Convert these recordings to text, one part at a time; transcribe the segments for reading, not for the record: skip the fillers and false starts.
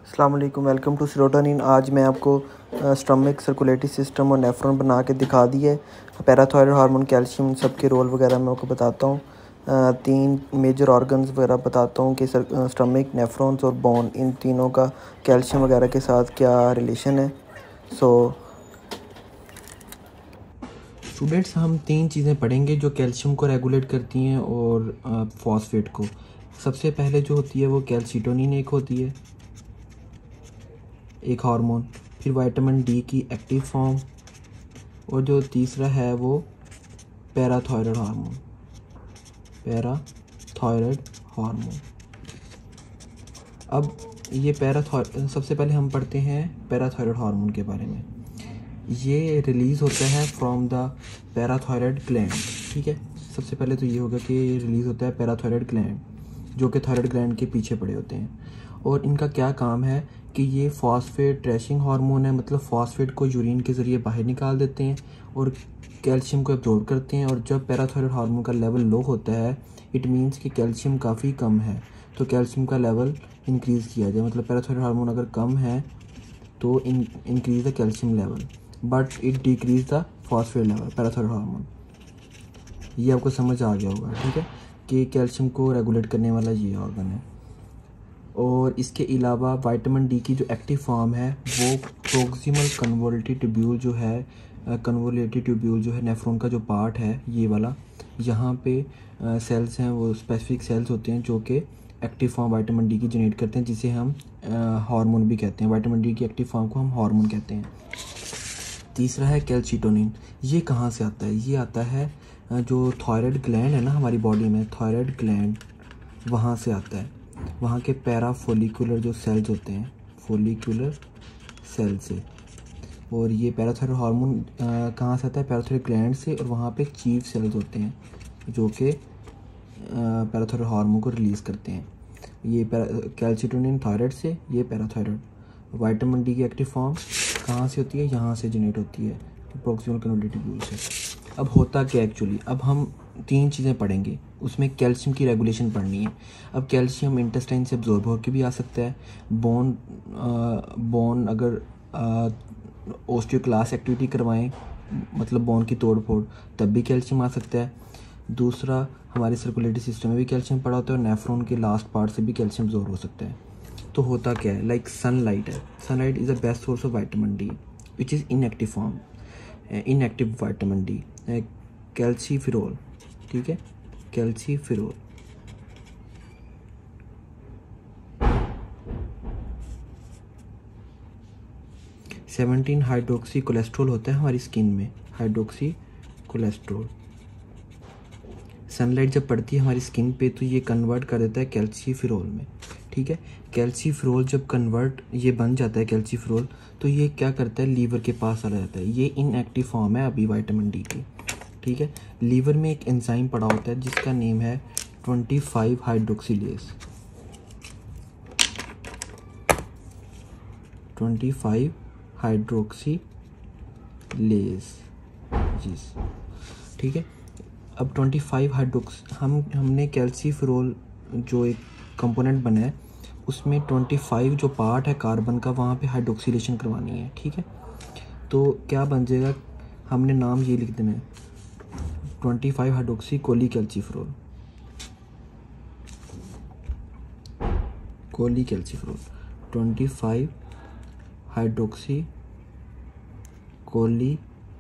अस्सलाम वालेकुम, welcome to serotonin. आज मैं आपको स्टमक सर्कुलेटरी सिस्टम और नेफ्रॉन बना के दिखा दिए। पैराथायरॉयड हार्मोन, कैल्शियम, सबके रोल वगैरह मैं आपको बताता हूँ। 3 मेजर ऑर्गन्स वगैरह बताता हूँ कि स्टमक, नेफ्रॉन्स और बोन, इन तीनों का कैल्शियम वगैरह के साथ क्या रिलेशन है। स्टूडेंट्स, हम 3 चीज़ें पढ़ेंगे जो कैल्शियम को रेगुलेट करती हैं और फॉस्फेट को। सबसे पहले जो होती है वो कैल्सीटोनिन एक होती है, एक हार्मोन। फिर विटामिन डी की एक्टिव फॉर्म, और जो तीसरा है वो पैराथायरॉयड हार्मोन। Parathyroid hormone. अब ये सबसे पहले हम पढ़ते हैं पैराथायरॉयड हार्मोन के बारे में। ये रिलीज़ होता है फ्रॉम द पैराथायरॉयड ग्लैंड। ठीक है, सबसे पहले तो ये होगा कि ये रिलीज़ होता है पैराथायरॉयड ग्लैंड, जो कि थायराइड ग्लैंड के पीछे पड़े होते हैं। और इनका क्या काम है कि ये फॉस्फेट ट्रेशिंग हार्मोन है, मतलब फॉस्फेट को यूरिन के ज़रिए बाहर निकाल देते हैं और कैल्शियम को एब्जॉर्ब करते हैं। और जब पैराथायरॉयड हार्मोन का लेवल लो होता है, इट मीन्स कि कैल्शियम काफ़ी कम है, तो कैल्शियम का लेवल इंक्रीज़ किया जाए। मतलब पैराथायरॉयड हार्मोन अगर कम है तो increase the calcium level, but it decrease the phosphate level parathyroid hormone. ये आपको समझ आ गया होगा, ठीक है, कि कैल्शियम को रेगुलेट करने वाला ये ऑर्गन है। और इसके अलावा विटामिन डी की जो एक्टिव फॉर्म है वो प्रोक्सिमल कन्वोल्यूटिव ट्यूब्यूल जो है, कन्वोल्यूटिव ट्यूब्यूल जो है नेफ्रॉन का जो पार्ट है ये वाला, यहाँ पे सेल्स हैं, वो स्पेसिफिक सेल्स होते हैं जो कि एक्टिव फॉर्म विटामिन डी की जनरेट करते हैं, जिसे हम हार्मोन भी कहते हैं। विटामिन डी की एक्टिव फॉर्म को हम हार्मोन कहते हैं। तीसरा है कैल्सीटोनिन। ये कहाँ से आता है? ये आता है जो थायराइड ग्लैंड है ना हमारी बॉडी में, थायराइड ग्लैंड, वहाँ से आता है। वहाँ के पैराफोलिकुलर जो सेल्स होते हैं, फोलिकुलर सेल से। और ये पैराथायरॉयड हार्मोन कहाँ से आता है? पैराथायरॉयड ग्लैंड से। और वहाँ पे चीफ सेल्स होते हैं जो कि पैराथायरॉयड हार्मोन को रिलीज़ करते हैं। ये कैल्सीटोनिन थायराइड से, ये पैराथायरॉयड। विटामिन डी की एक्टिव फॉर्म कहाँ से होती है? यहाँ से जनरेट होती है, प्रोक्सिमल कन्वोल्यूटिव ट्यूब्यूल से। अब होता क्या एक्चुअली, अब हम 3 चीज़ें पढ़ेंगे, उसमें कैल्शियम की रेगुलेशन पढ़नी है। अब कैल्शियम इंटेस्टाइन से एब्जॉर्ब होकर भी आ सकता है। बोन अगर ओस्टियोक्लास्ट एक्टिविटी करवाएं, मतलब बोन की तोड़ फोड़, तब भी कैल्शियम आ सकता है। दूसरा, हमारे सर्कुलेटरी सिस्टम में भी कैल्शियम पड़ा होता है, और नेफ्रॉन के लास्ट पार्ट से भी कैल्शियम एब्जॉर्ब हो सकता है। तो होता क्या है, लाइक सनलाइट है। Sunlight is the best source of vitamin D which is inactive form, inactive vitamin D, calciferol. ठीक है, कैल्सीफिरोल। सेवनटीन हाइड्रोक्सी कोलेस्ट्रॉल होता है हमारी स्किन में, हाइड्रोक्सी कोलेस्ट्रॉल। सनलाइट जब पड़ती है हमारी स्किन पे तो ये कन्वर्ट कर देता है कैल्सीफिरोल में। ठीक है, कैल्सीफिरोल जब कन्वर्ट ये बन जाता है कैल्सीफिरोल, तो ये क्या करता है, लीवर के पास चला जाता है। ये इनएक्टिव फॉर्म है अभी विटामिन डी की। ठीक है, लीवर में एक एंजाइम पड़ा होता है जिसका नेम है 25 हाइड्रोक्सिलेज। 25 हाइड्रोक्सिलेज। ठीक है, अब 25 हाइड्रोक्स हमने कैल्सीफिरोल जो एक कंपोनेंट बना है उसमें 25 जो पार्ट है कार्बन का, वहाँ पे हाइड्रोक्सिलेशन करवानी है। ठीक है, तो क्या बन जाएगा, हमने नाम ये लिख देना है 25 hydroxy cholecalciferol, cholecalciferol. 25 hydroxy Koli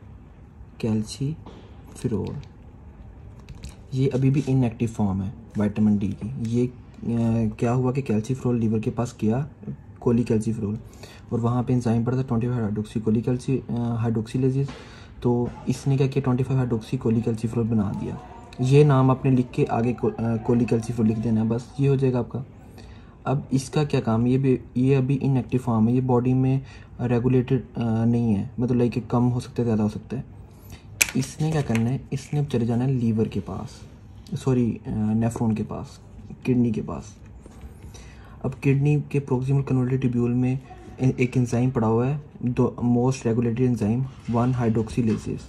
calciferol. ये अभी भी इनएक्टिव फॉर्म है विटामिन डी की। ये क्या हुआ कि कैल्सीफिरोल लीवर के पास गया, कोली कैल्सीफिरोल, और वहाँ पे एंजाइम पड़ा था 25 हाइड्रोक्सी कोली हाइड्रोक्सिलेजेस। तो इसने क्या किया, 25 हाइड्रोक्सी कोली कैल्सीफिरोल बना दिया। ये नाम आपने लिख के आगे कोली कैल्सीफिरोल लिख देना है, बस ये हो जाएगा आपका। अब इसका क्या काम, ये अभी इनएक्टिव फॉर्म है, ये बॉडी में रेगुलेटेड नहीं है, मतलब लाइक कम हो सकता है, ज़्यादा हो सकता है। इसने क्या करना है, इसने अब चले जाना है लीवर के पास, सॉरी नेफ्रॉन के पास, किडनी के पास। अब किडनी के प्रोक्सिमल कन्वोल्यूटिव ट्यूब्यूल में एक एंजाइम पड़ा हुआ है, दो मोस्ट रेगुलेटरी एंजाइम 1 हाइड्रोक्सिलेजेस।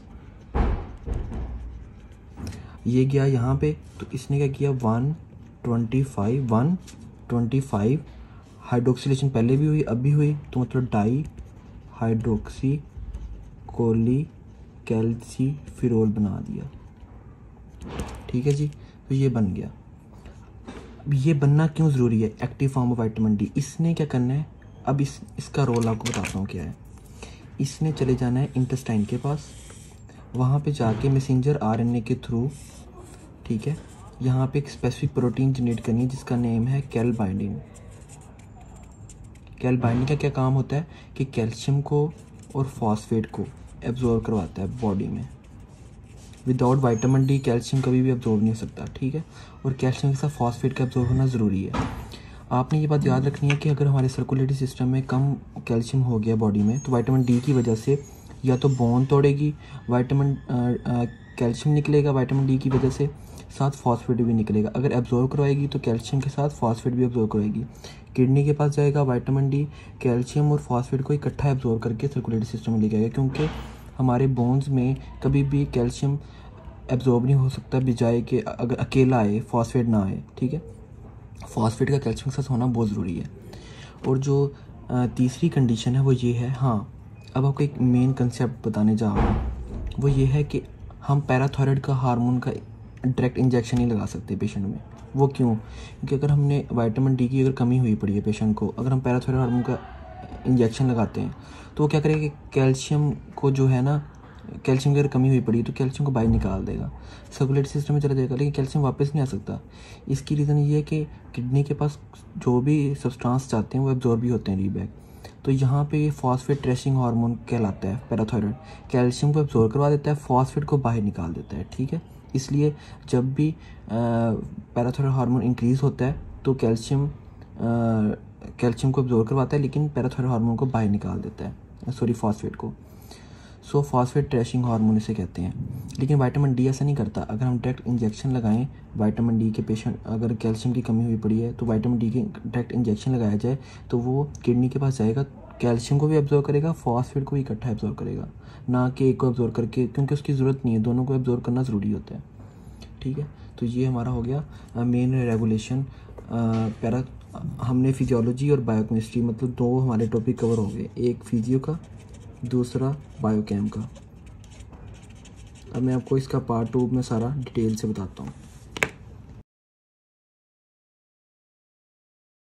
ये गया यहाँ पे, तो इसने क्या किया, 125 हाइड्रोक्सिलेशन पहले भी हुई, अब भी हुई, तो मतलब डाई हाइड्रोक्सी कोली कैल्सीफिरोल बना दिया। ठीक है जी, तो ये बन गया। अब ये बनना क्यों ज़रूरी है? Active form of vitamin D. इसने क्या करना है, अब इसका रोल आपको बताता हूँ क्या है। इसने चले जाना है इंटेस्टाइन के पास, वहाँ पे जाके मैसेंजर आरएनए के थ्रू, ठीक है, यहाँ पे एक स्पेसिफिक प्रोटीन जनरेट करनी है जिसका नेम है कैल बाइंडिंग। कैल बाइंडिंग का क्या काम होता है कि कैल्शियम को और फॉस्फेट को एब्जॉर्ब करवाता है बॉडी में। विदाउट विटामिन डी कैल्शियम कभी भी एब्जॉर्ब नहीं हो सकता, ठीक है, और कैल्शियम के साथ फॉस्फेट का एब्जॉर्ब होना ज़रूरी है। आपने ये बात याद रखनी है कि अगर हमारे सर्कुलेटरी सिस्टम में कम कैल्शियम हो गया बॉडी में, तो विटामिन डी की वजह से या तो बोन तोड़ेगी, कैल्शियम निकलेगा विटामिन डी की वजह से, साथ फॉस्फेट भी निकलेगा। अगर एब्जॉर्ब करवाएगी तो कैल्शियम के साथ फॉस्फेट भी एब्जॉर्ब करवाएगी। किडनी के पास जाएगा, विटामिन डी कैल्शियम और फॉस्फेट को इकट्ठा एब्जॉर्ब करके सर्कुलेटरी सिस्टम में लेके आएगा, क्योंकि हमारे बोन्स में कभी भी कैल्शियम एब्जॉर्ब नहीं हो सकता बजाय कि अगर अकेला आए, फॉस्फेट ना आए, ठीक है। फॉस्फेट का कैल्शियम के साथ होना बहुत ज़रूरी है। और जो तीसरी कंडीशन है वो ये है, हाँ, अब आपको एक मेन कंसेप्ट बताने जा रहा हूँ, वो ये है कि हम पैराथायराइड का हार्मोन का डायरेक्ट इंजेक्शन नहीं लगा सकते पेशेंट में। वो क्यों? क्योंकि अगर हमने विटामिन डी की अगर कमी हुई पड़ी है पेशेंट को, अगर हम पैराथायराइड हार्मोन का इंजेक्शन लगाते हैं तो वो क्या करेगा कि कैल्शियम को जो है ना, कैल्शियम की अगर कमी हुई पड़ी तो कैल्शियम को बाहर निकाल देगा, सर्कुलेटरी सिस्टम में चला जाएगा, लेकिन कैल्शियम वापस नहीं आ सकता। इसकी रीज़न ये है कि किडनी के पास जो भी सब्सटेंस जाते हैं वो एब्जॉर्ब भी होते हैं रीबैक। तो यहाँ पे फॉस्फेट ट्रेसिंग हार्मोन कहलाता है पैराथायराइड, कैल्शियम को एब्जॉर्ब करवा देता है, फॉस्फेट को बाहर निकाल देता है, ठीक है। इसलिए जब भी पैराथायराइड हार्मोन इंक्रीज़ होता है तो कैल्शियम को एब्जॉर्ब करवाता है, लेकिन पैराथायराइड हार्मोन को बाहर निकाल देता है, सॉरी फॉस्फेट को। सो फॉस्फेट ट्रेसिंग हार्मोन इसे कहते हैं। लेकिन विटामिन डी ऐसा नहीं करता। अगर हम डायरेक्ट इंजेक्शन लगाएं विटामिन डी के पेशेंट, अगर कैल्शियम की कमी हुई पड़ी है तो विटामिन डी की डायरेक्ट इंजेक्शन लगाया जाए तो वो किडनी के पास जाएगा, कैल्शियम को भी एब्जॉर्ब करेगा, फॉस्फेट को भी इकट्ठा एब्जॉर्ब करेगा, ना कि एक को एब्जॉर्ब करके, क्योंकि उसकी ज़रूरत नहीं है, दोनों को एब्जॉर्ब करना ज़रूरी होता है, ठीक है। तो ये हमारा हो गया मेन रेगुलेशन। हमने फिजियोलॉजी और बायोकेमिस्ट्री, मतलब दो हमारे टॉपिक कवर हो गए, एक फिजियो का, दूसरा बायोकेम का। अब मैं आपको इसका पार्ट 2 में सारा डिटेल से बताता हूँ।